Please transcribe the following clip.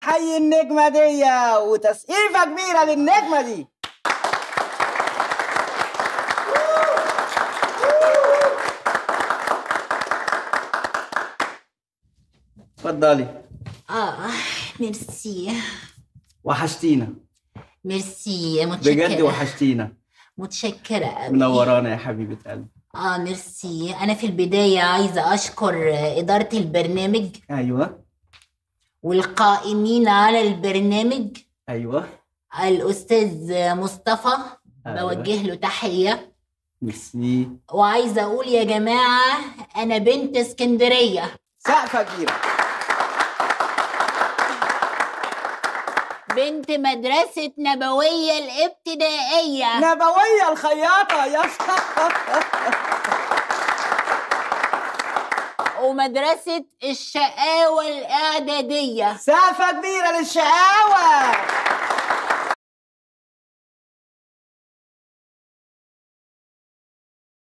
بنحيي النجمة دي وتسقيفة كبيرة للنجمة دي. اتفضلي. ميرسي. وحشتينا. ميرسي، متشكرة بجد وحشتينا. متشكرة أوي. منورانا يا حبيبة قلبي. ميرسي. أنا في البداية عايزة أشكر إدارة البرنامج. أيوة. والقائمين على البرنامج. أيوة. الأستاذ مصطفى. أيوة. بوجه له تحية. ميرسي. وعايزة أقول يا جماعة أنا بنت اسكندرية. سقفة كبيرة. بنت مدرسة نبوية الابتدائية. نبوية الخياطة يا ومدرسة الشقاوة الإعدادية. سقفة كبيرة للشقاوة.